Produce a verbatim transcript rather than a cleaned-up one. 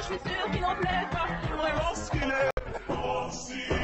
je suis sûr qu'il n'en plaît pas. Vraiment ce qu'il est.